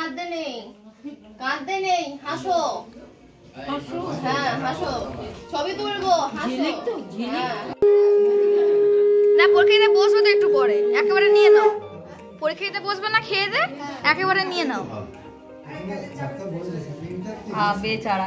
কাঁদতে নেই, কাঁদতে নেই, হাসো হাসো, হ্যাঁ হাসো, ছবি তুলবো, হাসো। না পরীক্ষাতে বসবে তো একটু পরে, একেবারে নিয়ে নাও। পরীক্ষাতে বসবে না, খেয়ে দে একেবারে নিয়ে নাও। বেচারা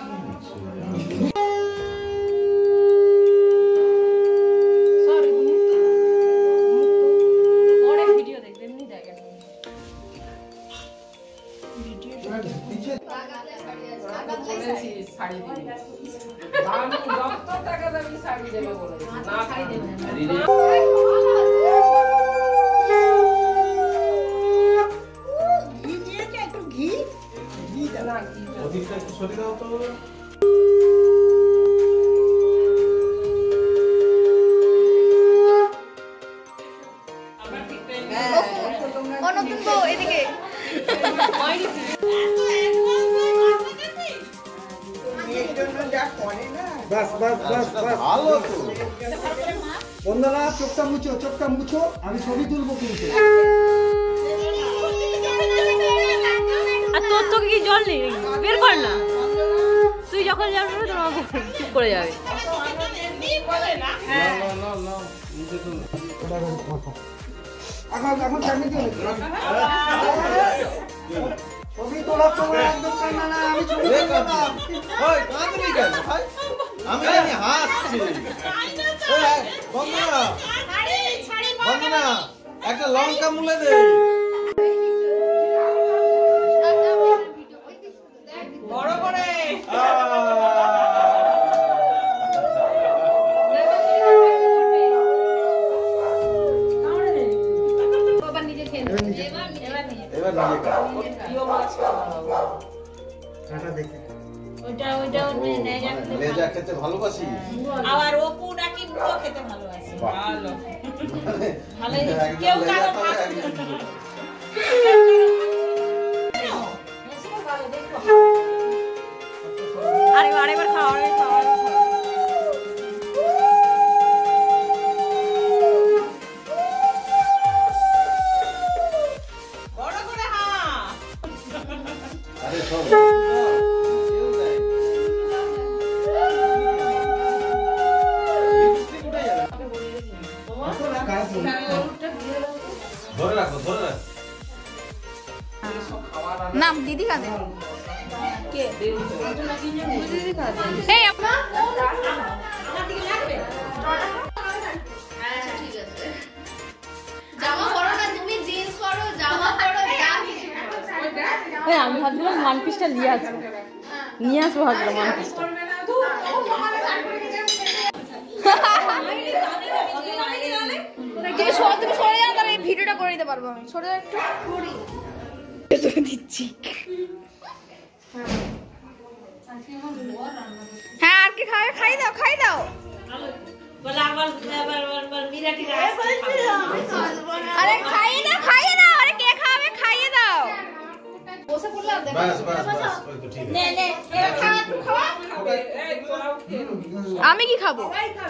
নতুন বউ এদিকে বন্দনা চোখটা মুছো, চোখটা মুছো, আমি ছবি তুলবো কিন্তু। আর তোর তো কি জল নেই, বের কর না। তুই যখন যাবি তোমার চুপ করে যাবে। এখন ছবি তোলার সময় একদম কান্না না, আমি ছবি তুললাম। আমি জানি হাসছি। বন্দনা বন্দনা একটা লঙ্কা মুলে দে। বড় করে লেজা খেতে ভালোবাসি, আবার অপু নাকি মুড়ো খেতে ভালোবাসে। ভালো ভালো কেউ কারো আরেকবার খাও, আরেকবার খাও। বড় করে হ্যাঁ। আরে সব ধরে রাখো, ধরে রাখো। নাম দিদি কাঁদে কে? দিদি কাঁদে। এই আপনা আচ্ছা ঠিক আছে, জামা পরো না, তুমি জিন্স পরো, জামা পরো, যা কিছু পরো। আমি ভাবছিলাম ওয়ান পিসটা নিয়ে আসবো, ভাবছিলাম ওয়ান পিসটা। তুমি সরে যাও, তাহলে এই ভিডিওটা করে দিতে পারবো আমি। সরে যাও একটু, দিচ্ছি। হ্যাঁ আর কি খাবে? খাই দাও, খাই দাও। আরে খাইয়ে দাও, খাইয়ে দাও। আরে কে খাবে? খাইয়ে দাও। বসে পড়লে আর দেখো। বাস বাস বাস, ওই তো ঠিক আছে। নে নে, এবার খাওয়া, তুমি খাওয়া। আমি কি খাবো?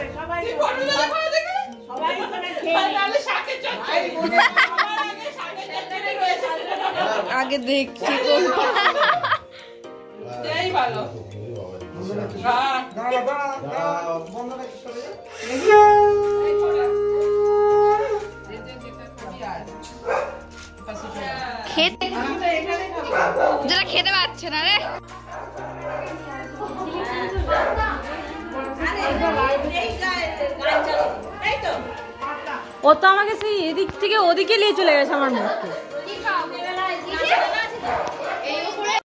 আগে দেখছি ভালো। বন্দনা চলে যাও। খেতে, যেটা খেতে পাচ্ছে না রে। ও তো আমাকে সেই এদিক থেকে ওদিকে নিয়ে চলে গেছে আমার মুখকে। কি খাও?